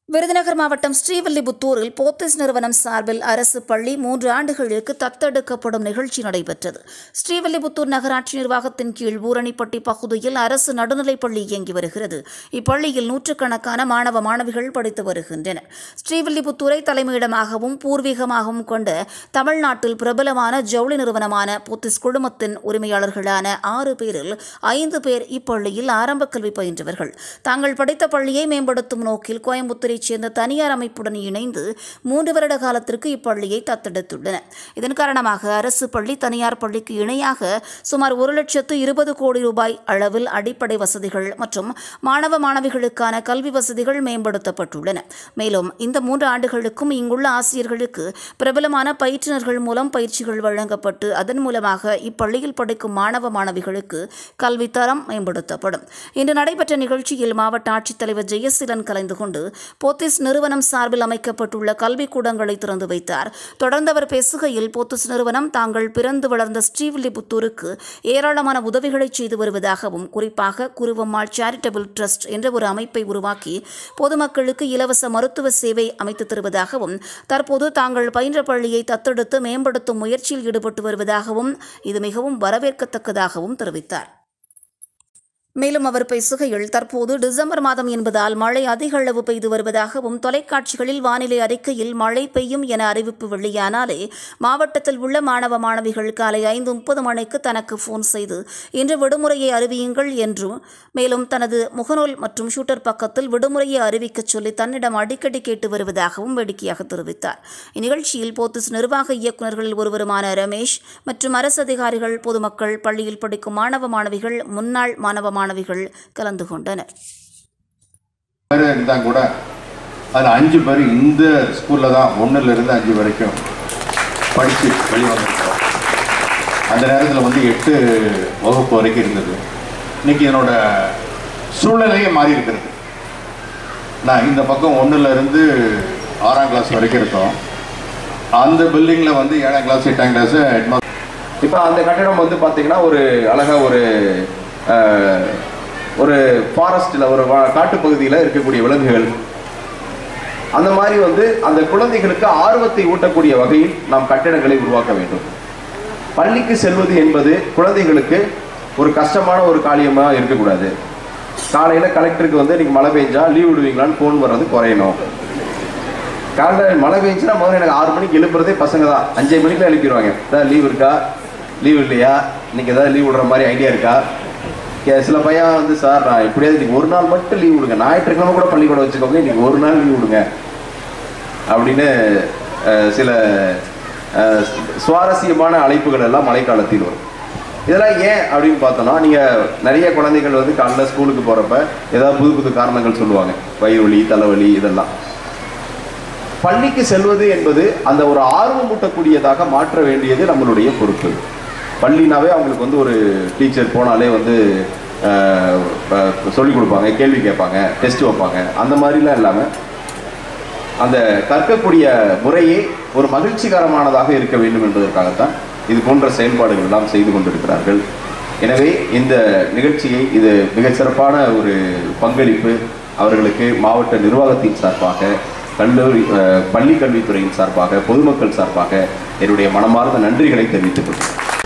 விருதுநகர் மாவட்டம் ஸ்ரீவில்லிபுத்தூரில் போத்தீஸ் நிறுவனம் சார்பில் அரசு பள்ளி 3 ஆண்டுகளுக்கு தத்தெடுக்கப்படும் நிகழ்ச்சி நடைபெற்றது. ஸ்ரீவில்லிபுத்தூர் நகராட்சி நிர்வாகத்தின் கீழ் ஊரணிப்பட்டி பகுதியில் அரசு நடுநிலைப்பள்ளி இயங்கி வருகிறது. இப்பள்ளியில் நூற்றுக்கணக்கான மாணவ மாணவிகள் படித்து வருகின்றனர். ஸ்ரீவில்லிபுத்தூரை தலைமையிடமாகவும் பூர்வீகமாகவும் கொண்ட தமிழ்நாட்டில் பிரபலமான ஜவுளி நிறுவனமான போத்தீஸ் குழுமத்தின் உரிமையாளர்களான 6 பேரில் 5 பேர் இப்பள்ளியில் ஆரம்ப கல்வி பயின்றவர்கள். தாங்கள் படித்த பள்ளியை மேம்படுத்தும் நோக்கில் கோயம்புத்தூர் சேர்ந்த தனியார் அமைப்புடன் இணைந்து 3 வருட காலத்திற்கு இப்பள்ளியை தத்தெடுத்துள்ளனர். இதன் காரணமாக அரசு பள்ளி தனியார் பள்ளிக்கு இணையாக சுமார் 1,20 கோடி ரூபாய் அளவில் அடிப்படை வசதிகள் மற்றும் மாணவ மாணவிகளுக்கான கல்வி வசதிகள் மேம்படுத்தப்பட்டுள்ளன. மேலும் இந்த 3 ஆண்டுகளுக்கும் இங்குள்ள ஆசிரியர்களுக்கு பிரபலமான பயிற்றுநர்கள் மூலம் பயிற்சிகள் வழங்கப்பட்டு அதன் மூலமாக இப்பள்ளியில் படிக்கும் மாணவ மாணவிகளுக்கு கல்வி தரம் மேம்படுத்தப்படும். இன்று நடைபெற்ற நிகழ்ச்சியில் மாவட்ட ஆட்சித்தலைவர் ஜெயசீலன் கலந்து கொண்டு போத்தீஸ் நிறுவனம் சார்பில் அமைக்கப்பட்டுள்ள கல்விக்கூடங்களை திறந்து வைத்தார். தொடர்ந்து அவர் பேசுகையில், போத்தீஸ் நிறுவனம் தாங்கள் பிறந்து வளர்ந்த ஸ்ரீவில்லிபுத்தூருக்கு ஏராளமான உதவிகளை செய்து வருவதாகவும், குறிப்பாக குருவம்மாள் சேரிட்டபிள் ட்ரஸ்ட் என்ற ஒரு அமைப்பை உருவாக்கி பொதுமக்களுக்கு இலவச மருத்துவ சேவை அமைத்து தருவதாகவும், தற்போது தாங்கள் பயின்ற பள்ளியை தத்தெடுத்து மேம்படுத்தும் முயற்சியில் ஈடுபட்டு வருவதாகவும், இது மிகவும் வரவேற்கத்தக்கதாகவும் தெரிவித்தார். மேலும் அவர் பேசுகையில், தற்போது டிசம்பர் மாதம் என்பதால் மழை அதிக அளவு பெய்து வருவதாகவும், தொலைக்காட்சிகளில் வானிலை அறிக்கையில் மழை பெய்யும் என அறிவிப்பு வெளியானாலே மாவட்டத்தில் உள்ள மாணவ மாணவிகள் காலை 5:30 மணிக்கு தனக்கு போன் செய்து இன்று விடுமுறையை அறிவியுங்கள் என்றும், மேலும் தனது முகநூல் மற்றும் ஷூட்டர் பக்கத்தில் விடுமுறையை அறிவிக்கச் சொல்லி தன்னிடம் அடிக்கடி கேட்டு வருவதாகவும் வேடிக்கையாக தெரிவித்தார். இந்நிகழ்ச்சியில் போத்தீஸ் நிர்வாக இயக்குநர்களில் ஒருவருமான ரமேஷ் மற்றும் அரசு அதிகாரிகள், பொதுமக்கள், பள்ளியில் படிக்கும் மாணவ மாணவிகள், முன்னாள் மாணவ மாணவிகள் கலந்து கொண்டனர். கூட அதில் 5 பேர் இந்த ஸ்கூலில் தான் 1ல் இருந்து 5 வரைக்கும் படித்து வெளிவந்திருக்கிறோம். அந்த நேரத்தில் 8 வகுப்பு வரைக்கும் இருந்தது. இன்னைக்கு என்னோட சூழ்நிலையே மாறி இருக்கிறது. நான் இந்த பக்கம் 1ல் இருந்து 6ஆம் கிளாஸ் வரைக்கும் இருக்கோம். அந்த பில்டிங்கில் 7ஆம் கிளாஸ் 8ஆம் கிளாஸ் ஹெட்மாஸ்டர். இப்போ அந்த கட்டிடம் பார்த்தீங்கன்னா ஒரு அழகாக ஒரு ஃபாரஸ்ட்டில் ஒரு காட்டுப்பகுதியில் இருக்கக்கூடிய விலங்குகள், அந்த மாதிரி அந்த குழந்தைகளுக்கு ஆர்வத்தை ஊட்டக்கூடிய வகையில் நாம் கட்டிடங்களை உருவாக்க வேண்டும். பள்ளிக்கு செல்வது என்பது குழந்தைகளுக்கு ஒரு கஷ்டமான ஒரு காரியமாக இருக்கக்கூடாது. காலையில் கலெக்டருக்கு இன்னைக்கு மழை பெஞ்சா லீவ் விடுவீங்களான்னு ஃபோன் வர்றது குறையணும். காலையில் மழை பெஞ்சுன்னா முதல்ல எனக்கு 6 மணிக்கு எழுப்புறதே பசங்க தான். 5 மணிக்கு எழுப்பிடுவாங்க. ஏதாவது லீவ் இருக்கா, லீவ் இல்லையா, இன்னைக்கு ஏதாவது லீவ் விடுற மாதிரி ஐடியா இருக்கா. சில பையன் சார் நான் எப்படியாவது இன்னைக்கு ஒரு நாள் மட்டும் லீவ் விடுங்க, ஞாயிற்றுக்கிழமை கூட பள்ளிக்கூடம் வச்சுக்கோங்க, இன்னைக்கு ஒரு நாள் லீவ் விடுங்க அப்படின்னு சில சுவாரஸ்யமான அழைப்புகள் எல்லாம் மழைக்காலத்தில் வரும். இதெல்லாம் ஏன் அப்படின்னு பார்த்தோம்னா, நீங்கள் நிறைய குழந்தைகள் காலைல ஸ்கூலுக்கு போகிறப்ப ஏதாவது புது புது காரணங்கள் சொல்லுவாங்க, வயிறு வலி, தலைவலி, இதெல்லாம். பள்ளிக்கு செல்வது என்பது அந்த ஒரு ஆர்வம் ஊட்டக்கூடியதாக மாற்ற வேண்டியது நம்மளுடைய பொறுப்பு. பள்ளினாவே அவங்களுக்கு ஒரு டீச்சர் போனாலே சொல்லிக் கொடுப்பாங்க, கேள்வி கேட்பாங்க, டெஸ்ட் வைப்பாங்க. அந்த மாதிரிலாம் இல்லாமல் அந்த கற்கக்கூடிய முறையே ஒரு மகிழ்ச்சிகரமானதாக இருக்க வேண்டும் என்பதற்காகத்தான் இது போன்ற செயல்பாடுகள் எல்லாம் செய்து கொண்டிருக்கிறார்கள். எனவே இந்த நிகழ்ச்சியை இது மிகச்சிறப்பான ஒரு பங்களிப்பு அவர்களுக்கு மாவட்ட நிர்வாகத்தின் சார்பாக, பள்ளி கல்வித்துறையின் சார்பாக, பொதுமக்கள் சார்பாக என்னுடைய மனமார்ந்த நன்றிகளை தெரிவித்துக் கொள்கிறேன்.